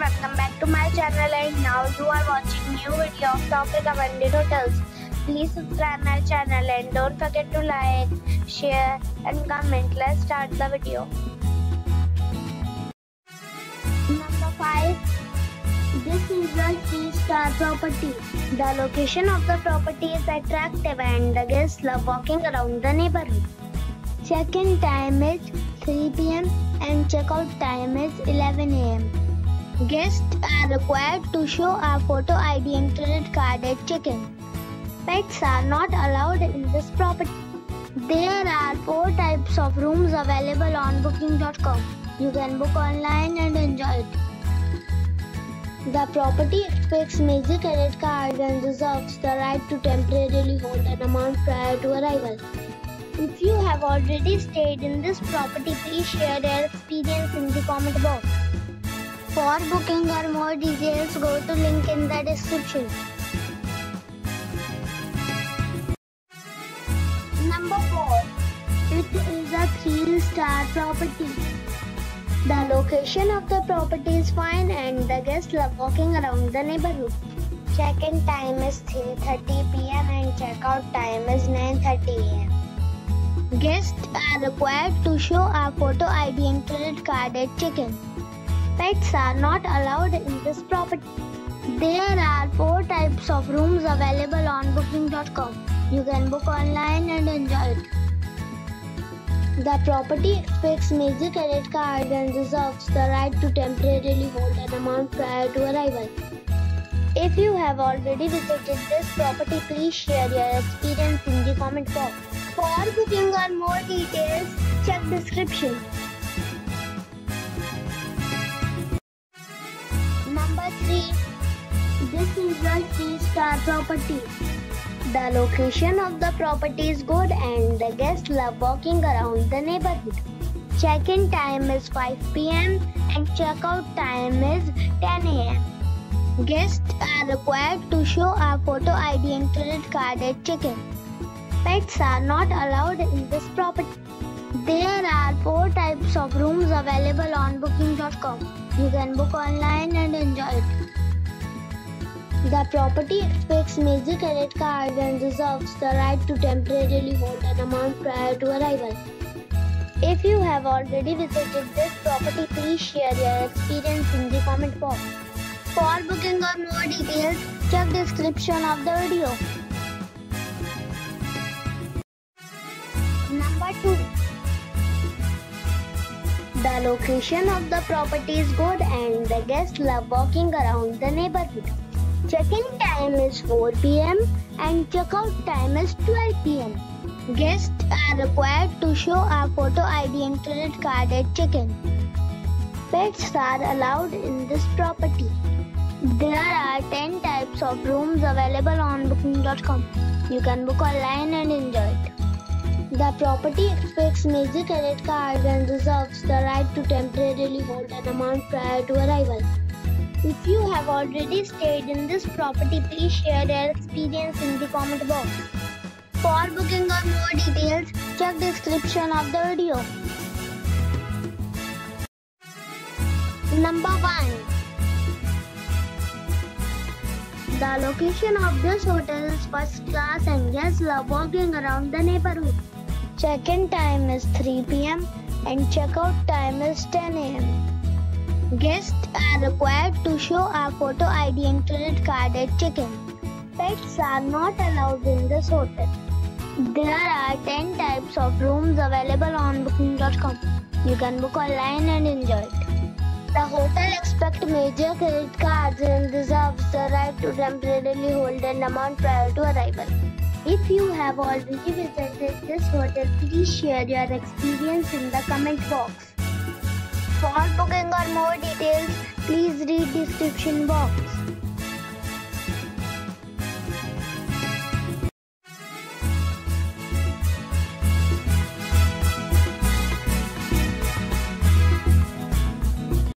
welcome back to my channel, and now you are watching new video of top recommended hotels. Please subscribe my channel and don't forget to like, share and comment. Let's start the video. Number 5. This is a 3-star property. The location of the property is attractive and the guests love walking around the neighborhood. Check-in time is 3 p.m. and check-out time is 11 a.m. Guests are required to show a photo ID and credit card at check-in. Pets are not allowed in this property. There are 4 types of rooms available on booking.com. You can book online and enjoy it. The property expects major credit cards and reserves the right to temporarily hold an amount prior to arrival. If you have already stayed in this property, please share your experience in the comment box. For booking or more details, go to link in the description. Number 4. It is a 3-star property. The location of the property is fine and the guests love walking around the neighborhood. Check-in time is 3:30 p.m. and check-out time is 9:30 a.m. Guests are required to show a photo ID and credit card at check-in. Pets are not allowed in this property. There are 4 types of rooms available on booking.com. You can book online and enjoy it. The property expects major credit cards and reserves the right to temporarily hold an amount prior to arrival. If you have already visited this property, please share your experience in the comment box. For booking or more details, check description. Number 3. This is a 3-star property. The location of the property is good and the guests love walking around the neighborhood. Check-in time is 5 p.m. and check-out time is 10 a.m. Guests are required to show a photo ID and credit card at check-in. Pets are not allowed in this property. There are 4 types of rooms available on booking.com. You can book online and enjoy it. The property expects major credit cards and reserves the right to temporarily hold an amount prior to arrival. If you have already visited this property, please share your experience in the comment box. For booking or more details, check description of the video. Number 2. The location of the property is good and the guests love walking around the neighborhood. Check-in time is 4 p.m. and check-out time is 12 p.m. Guests are required to show a photo ID and credit card at check-in. Pets are allowed in this property. There are 10 types of rooms available on booking.com. You can book online and enjoy it. The property expects major credit cards and reserves the right to temporarily hold an amount prior to arrival. If you have already stayed in this property, please share your experience in the comment box. For booking or more details, check description of the video. Number 1. The location of this hotel is first class and guests love walking around the neighborhood. Check-in time is 3 p.m. and check-out time is 10 a.m. Guests are required to show a photo ID and credit card at check-in. Pets are not allowed in this hotel. There are 10 types of rooms available on booking.com. You can book online and enjoy it. The hotel expects major credit cards and reserves the right to temporarily hold an amount prior to arrival. If you have already visited this hotel, please share your experience in the comment box. For booking or more details, please read description box.